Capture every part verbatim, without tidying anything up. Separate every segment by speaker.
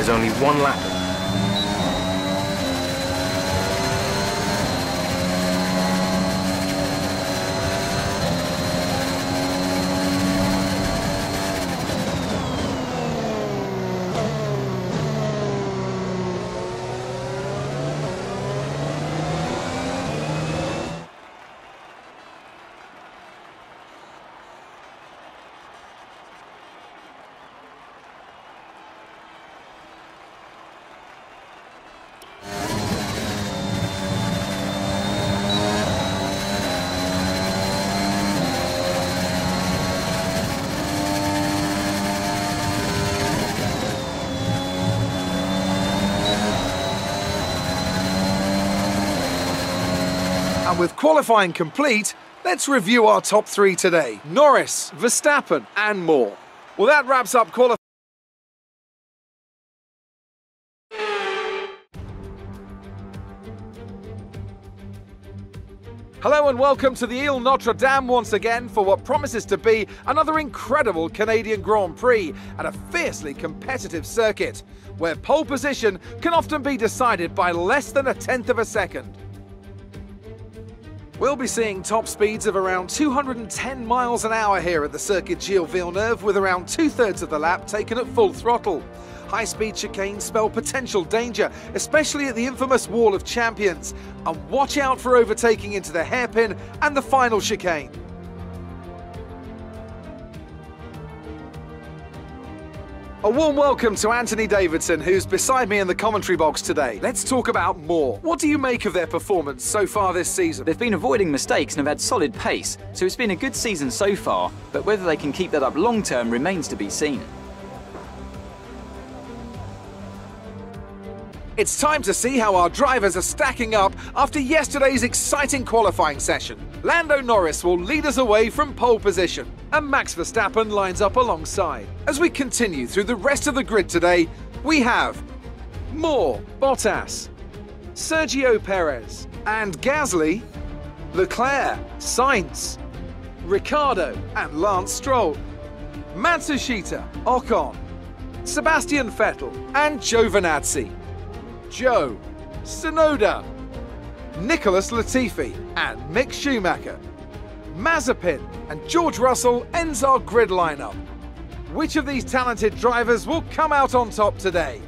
Speaker 1: There's only one lap. And with qualifying complete, let's review our top three today. Norris, Verstappen, and more. Well, that wraps up qualifying. Hello and welcome to the Ile Notre Dame once again for what promises to be another incredible Canadian Grand Prix at a fiercely competitive circuit, where pole position can often be decided by less than a tenth of a second. We'll be seeing top speeds of around two hundred ten miles an hour here at the Circuit Gilles Villeneuve, with around two-thirds of the lap taken at full throttle. High-speed chicanes spell potential danger, especially at the infamous Wall of Champions. And watch out for overtaking into the hairpin and the final chicane. A warm welcome to Anthony Davidson, who's beside me in the commentary box today. Let's talk about more. What do you make of their performance so far this season?
Speaker 2: They've been avoiding mistakes and have had solid pace, so it's been a good season so far, but whether they can keep that up long term remains to be seen.
Speaker 1: It's time to see how our drivers are stacking up after yesterday's exciting qualifying session. Lando Norris will lead us away from pole position, and Max Verstappen lines up alongside. As we continue through the rest of the grid today, we have Moore, Bottas, Sergio Perez, and Gasly, Leclerc, Sainz, Ricciardo and Lance Stroll, Matsushita, Ocon, Sebastian Vettel and Giovinazzi, Joe, Tsunoda, Nicholas Latifi and Mick Schumacher, Mazepin and George Russell ends our grid lineup. Which of these talented drivers will come out on top today?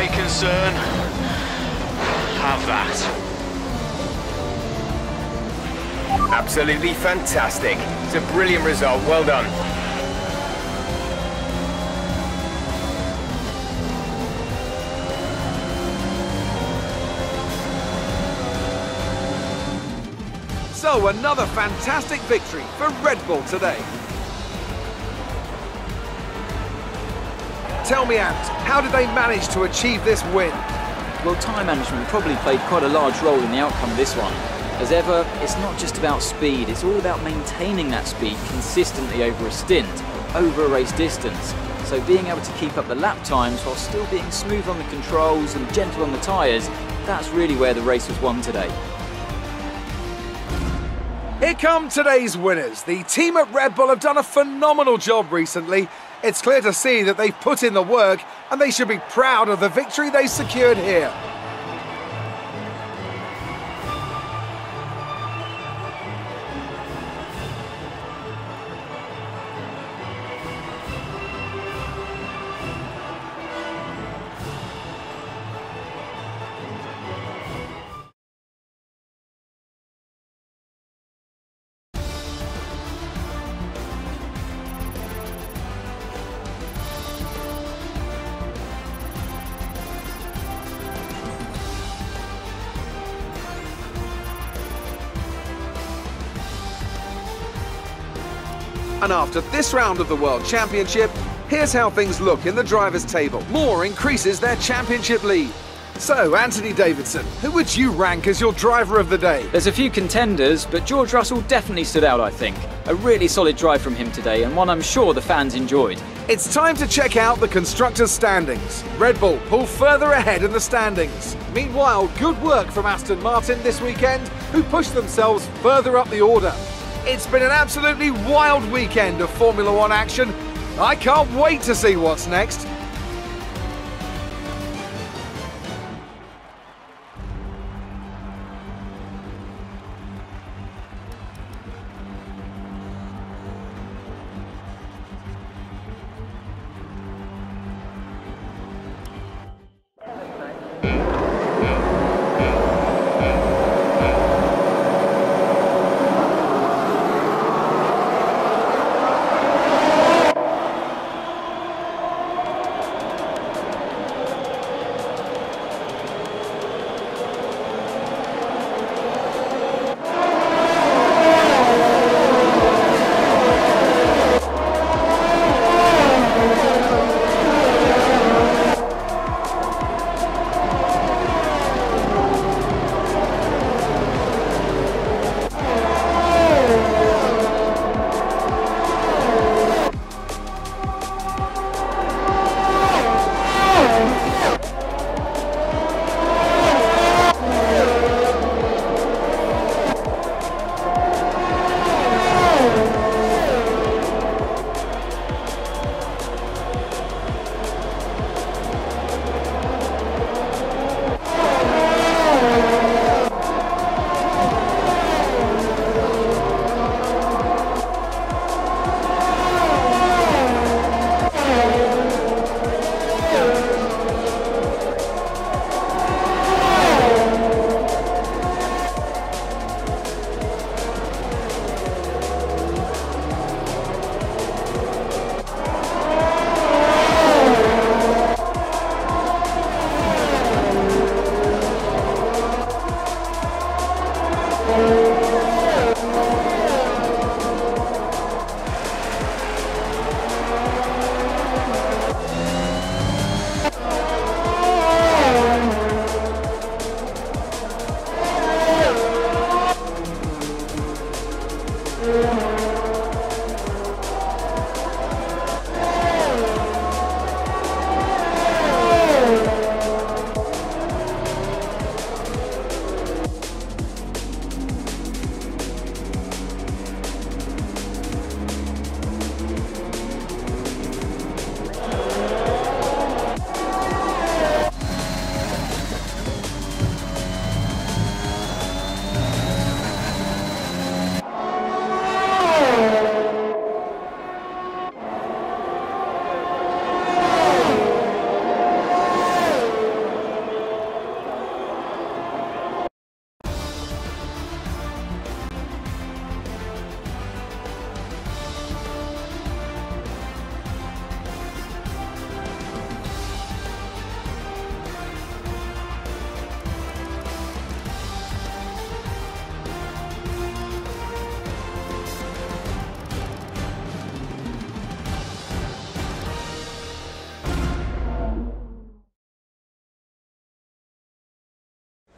Speaker 3: my concern. Have that.
Speaker 4: Absolutely fantastic. It's a brilliant result. Well done.
Speaker 1: So another fantastic victory for Red Bull today. Tell me, Ant, how did they manage to achieve this win?
Speaker 2: Well, time management probably played quite a large role in the outcome of this one. As ever, it's not just about speed, it's all about maintaining that speed consistently over a stint, over a race distance. So being able to keep up the lap times while still being smooth on the controls and gentle on the tyres, that's really where the race was won today.
Speaker 1: Here come today's winners. The team at Red Bull have done a phenomenal job recently. It's clear to see that they've put in the work and they should be proud of the victory they secured here. And after this round of the World Championship, here's how things look in the drivers' table. Moore increases their championship lead. So, Anthony Davidson, who would you rank as your driver of the day?
Speaker 2: There's a few contenders, but George Russell definitely stood out, I think. A really solid drive from him today, and one I'm sure the fans enjoyed.
Speaker 1: It's time to check out the constructors' standings. Red Bull pull further ahead in the standings. Meanwhile, good work from Aston Martin this weekend, who pushed themselves further up the order. It's been an absolutely wild weekend of Formula One action. I can't wait to see what's next.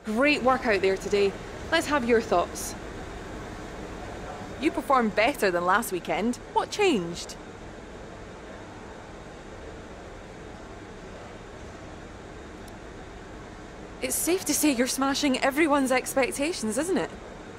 Speaker 5: Great work out there today. Let's have your thoughts.
Speaker 6: You performed better than last weekend. What changed?
Speaker 5: It's safe to say you're smashing everyone's expectations, isn't it?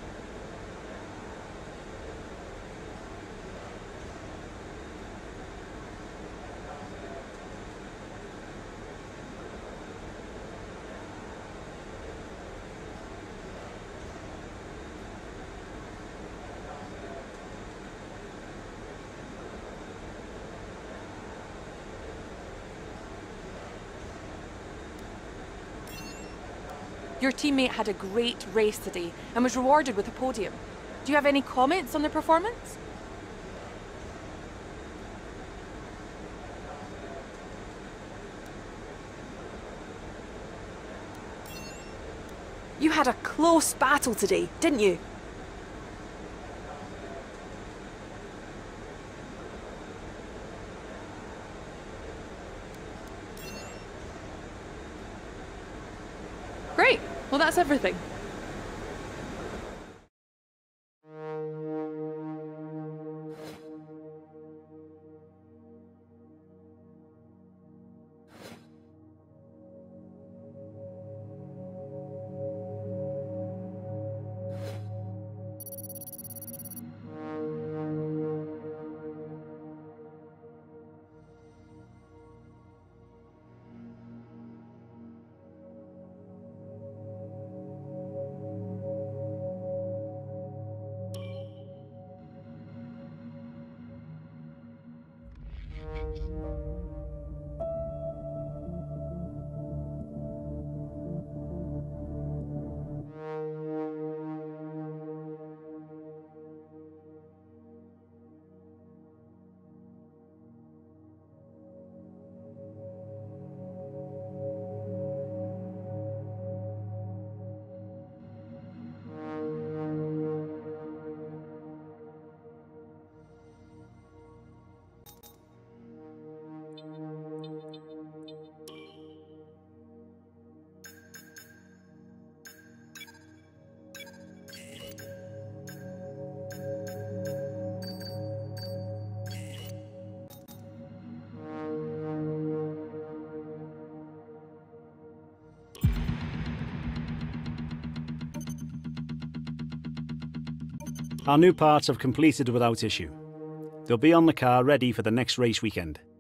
Speaker 5: Your teammate had a great race today and was rewarded with a podium. Do you have any comments on their performance? You had a close battle today, didn't you? Great. Well, that's everything.
Speaker 7: Our new parts have completed without issue. They'll be on the car ready for the next race weekend.